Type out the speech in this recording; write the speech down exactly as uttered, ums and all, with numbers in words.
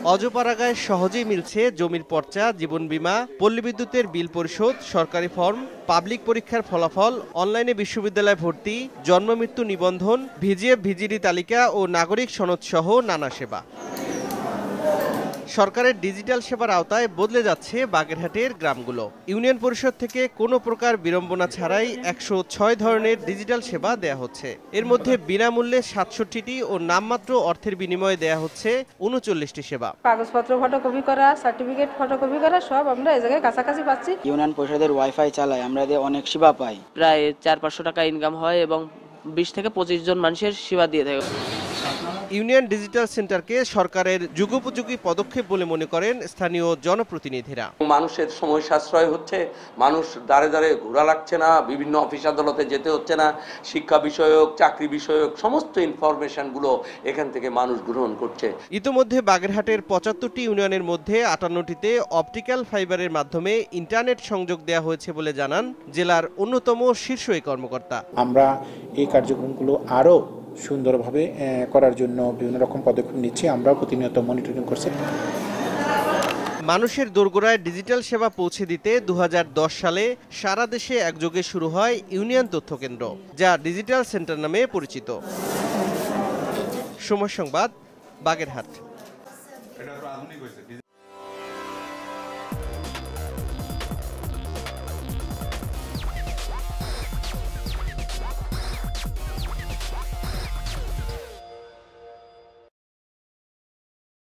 অজপাড়াগায় সহজেই মিলছে জমির পর্চা, জীবন বীমা, পল্লী বিদ্যুতের বিল পরিশোধ, সরকারি ফর্ম, পাবলিক পরীক্ষার ফলাফল, অনলাইনে বিশ্ববিদ্যালয়ে ভর্তি, জন্ম মৃত্যু নিবন্ধন, ভিজিএফ ভিজিডি তালিকা ও নাগরিক সনদ সহ নানা সেবা। সরকারের ডিজিটাল সেবার আওতায় বদলে যাচ্ছে বাগেরহাটের গ্রামগুলো। ইউনিয়ন পরিষদ থেকে কোনো প্রকার বিড়ম্বনা ছাড়াই একশো ছয় ধরনের ডিজিটাল সেবা দেয়া হচ্ছে। এর মধ্যে বিনামূল্যে সাতষট্টিটি ও নামমাত্র অর্থের বিনিময়ে দেয়া হচ্ছে উনচল্লিশটি সেবা। কাগজপত্র ফটোকপি করা, সার্টিফিকেট ফটোকপি করা সব আমরা এই জায়গায় কাছাকাছি পাচ্ছি। ইউনিয়ন পরিষদের ওয়াইফাই চালাই, আমরা এদের অনেক সেবা পাই। প্রায় চার পাঁচশো টাকা ইনকাম হয় এবং বিশ থেকে পঁচিশ জন মানুষের সেবা দিয়ে থাকে। ইউনিয়ন ডিজিটাল সেন্টারকে সরকারের যুগোপযোগী পদক্ষেপ বলে মনে করেন স্থানীয় জনপ্রতিনিধিরা। মানুষের সময় সাশ্রয় হচ্ছে, মানুষ দাঁড়ে দাঁড়ে ঘোরা লাগছে না, বিভিন্ন অফিস আদালতে যেতে হচ্ছে না, শিক্ষা বিষয়ক, চাকরি বিষয়ক সমস্ত ইনফরমেশনগুলো এখান থেকে মানুষ গ্রহণ করছে। ইতিমধ্যে বাগেরহাটের পঁচাত্তরটি ইউনিয়নের মধ্যে আটান্নটিতে অপটিক্যাল ফাইবারের মাধ্যমে ইন্টারনেট সংযোগ দেওয়া হয়েছে বলে জানান জেলার অন্যতম শীর্ষ এই কর্মকর্তা। আমরা এই কার্যক্রমগুলো আরও সুন্দরভাবে করার জন্য বিভিন্ন রকম পদক্ষেপ নিচ্ছি, আমরা প্রতিনিয়ত মনিটরিং করছি। মানুষের দোরগোড়ায় ডিজিটাল সেবা পৌঁছে দিতে দু হাজার দশ সালে সারা দেশে একযোগে শুরু হয় ইউনিয়ন তথ্য কেন্দ্র, যা ডিজিটাল সেন্টার নামে পরিচিত। সময় সংবাদ, বাগেরহাট।